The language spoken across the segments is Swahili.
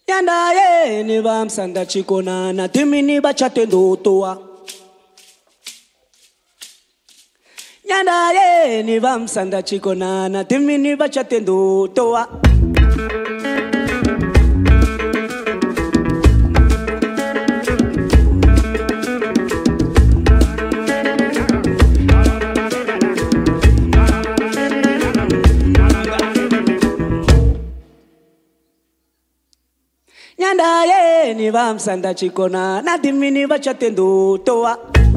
Nyanda Yeni vamsanda chikona na timini bachate ndotoa. Nyanda Yeni vamsanda chikona na timini bachate ndotoa. Nyanda Yeni vamsanda chikona na timini bachate ndotoa.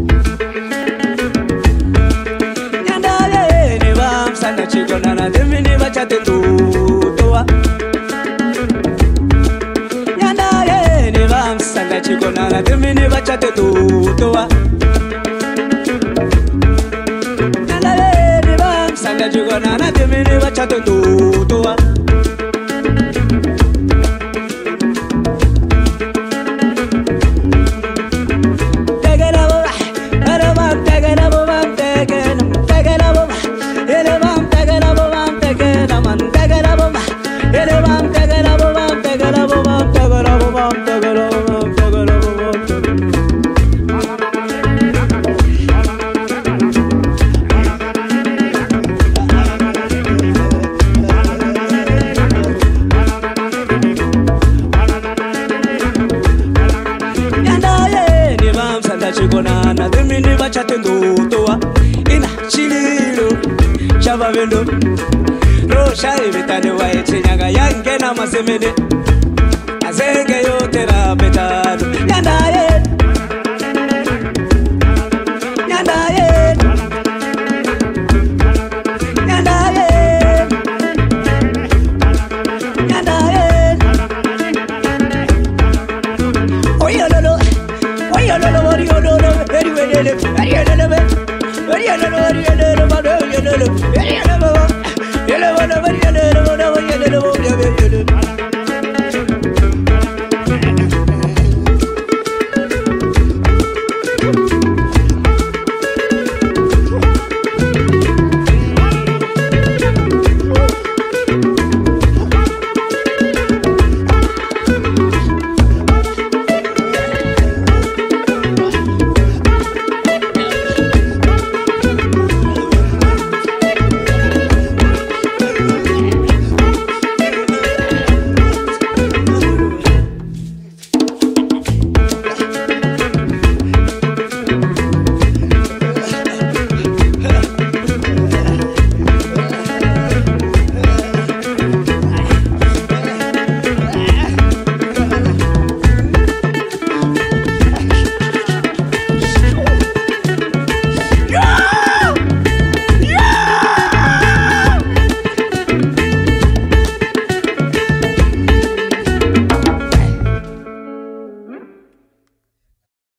Nyanda Yeni vamsanda chikona na timini bachate ndotoa. Nyanda Yeni vamsanda chikona na timini bachate ndotoa. Nyanda Yeni vamsanda chikona na timini bachate ndotoa. Na dimini bachate ndotoa ina chililo chabavendo rosha ibitane waeche nyaga yange na masemene azenge yote na betado Nyanda Yeni Nyanda Yeni Nyanda Yeni Nyanda Yeni oyololo oyololo Very